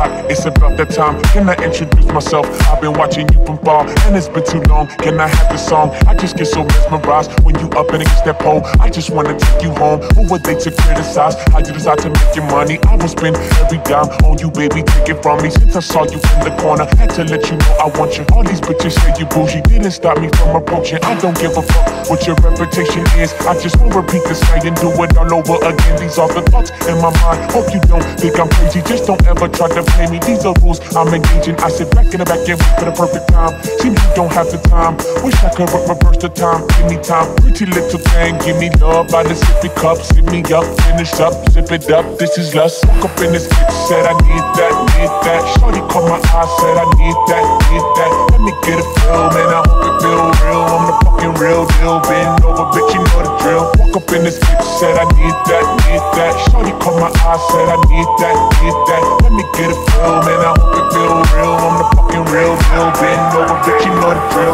clock, it's about that time. Can I introduce myself? I've been watching you from far, and it's been too long. Can I have the song? I just get so mesmerized when you up and against that pole. I just wanna take you home. Who were they to criticize? How'd you decide to make your money? I will spend every dime on you, baby. Take it from me. Since I saw you in the corner, had to let you know I want you. All these bitches say you bougie, didn't stop me from approaching. I don't give a fuck what your reputation is. I just won't repeat the sight and do it all over again. These are the thoughts in my mind. Hope you don't think I'm crazy. Just don't ever try to play me. These are rules I'm engaging. I sit back in the back and wait for the perfect time. Seems you don't have the time. Wish I could reverse the time. Give me time. Pretty little thing, give me love by the sippy cup. Sip me up, finish up, sip it up. This is lust. Woke up in this bitch, said I need that, need that. Shorty caught my eye, said I need that, need that. Let me get a feel, man. I hope it feel real. I'm the fucking real deal. Bend over, bitch, you know the drill. Woke up in this bitch, said I need that, need that. Shorty caught my eye, said I need that, need that. Let me get a feel, man. I hope it feel real. I'm the fucking real deal. Bend over, bitch, you know the drill.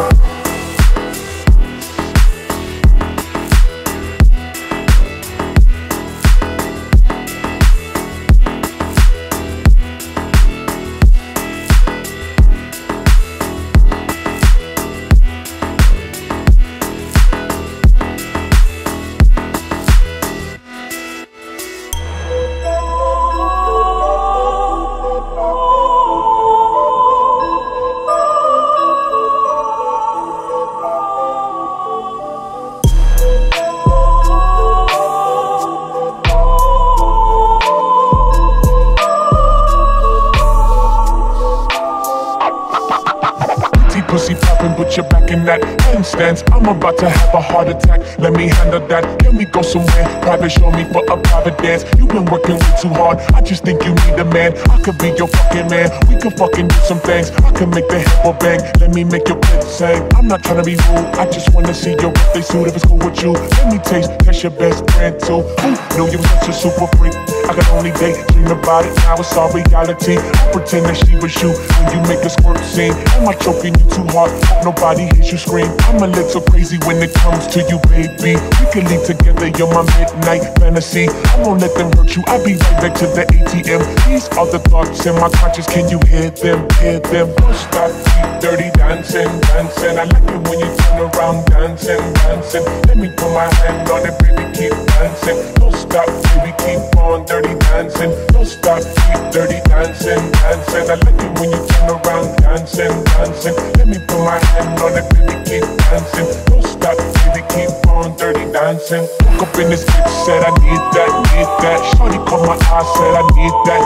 Pussy poppin', but you're back in that handstands. I'm about to have a heart attack. Let me handle that. Can we go somewhere private? Show me for a private dance. You've been working way too hard. I just think you need a man. I could be your fucking man. We could fucking do some things. I could make the hippo bang. Let me make your kids sing. I'm not trying to be rude. I just wanna see your birthday suit if it's cool with you. Let me taste your best friend too. Who knew you were such a super freak? I could only daydream about it. Now it's all reality. I pretend that she was you when you make a squirt scene. Am I choking you too hard? Hope nobody hears you scream. I'm a little crazy when it comes to you, baby. We can leave together, you're my midnight fantasy. I won't let them hurt you, I'll be right back to the ATM. These are the thoughts in my conscience, can you hear them, hear them? Don't stop, keep dirty dancing, dancing. I like it when you turn around dancing, dancing. Let me put my hand on it, baby, keep dancing. Don't stop, baby, keep on dirty dancing. Don't stop, keep dirty dancing, dancing. I like it when you turn around dancing, dancing. Let me put my hand on it, baby, keep dancing. Don't stop, baby, keep on dirty dancing. Woke up in this bitch, said I need that, need that. Shorty caught my eye, said I need that.